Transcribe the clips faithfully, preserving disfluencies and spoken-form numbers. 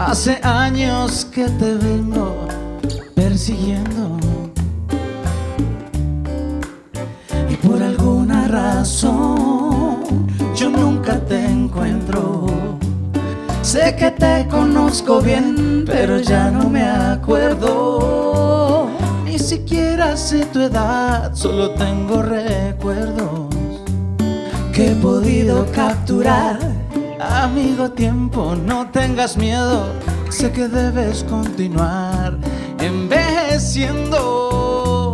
Hace años que te vengo persiguiendo y por alguna razón yo nunca te encuentro. Sé que te conozco bien, pero ya no me acuerdo. Ni siquiera sé tu edad, solo tengo recuerdos que he podido capturar. Amigo tiempo, no tengas miedo, sé que debes continuar envejeciendo.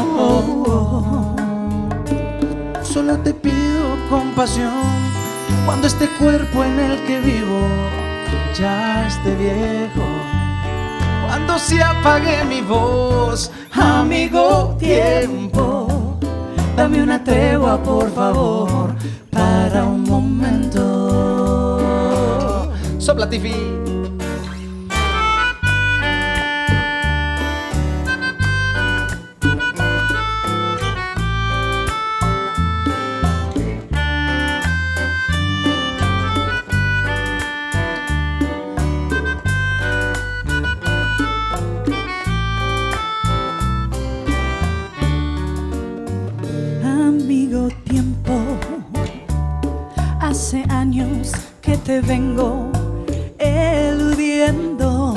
Solo te pido compasión cuando este cuerpo en el que vivo ya esté viejo, cuando se apague mi voz. Amigo tiempo, dame una tregua por favor, para un momento. Sopla Tiffy. Amigo tiempo, hace años que te vengo eludiendo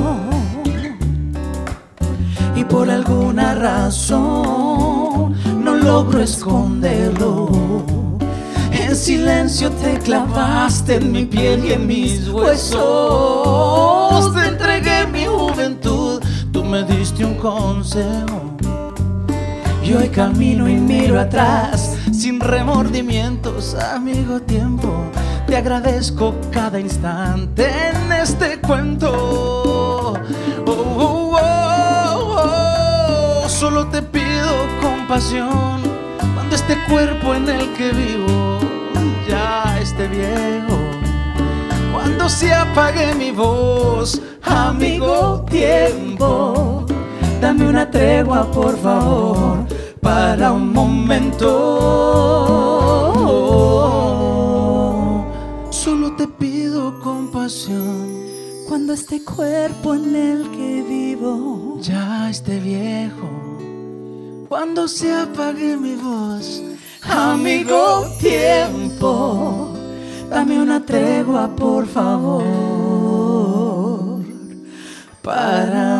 y por alguna razón no logro esconderlo. En silencio te clavaste en mi piel y en mis huesos. Te entregué mi juventud, tú me diste un consejo y hoy camino y miro atrás sin remordimientos. Amigo tiempo, te agradezco cada instante en este cuento. Oh, oh, oh, oh. Solo te pido compasión cuando este cuerpo en el que vivo ya esté viejo, cuando se apague mi voz. Amigo tiempo, dame una tregua por favor, para un momento. Solo te pido compasión cuando este cuerpo en el que vivo ya esté viejo, cuando se apague mi voz. Amigo tiempo, dame una tregua por favor, para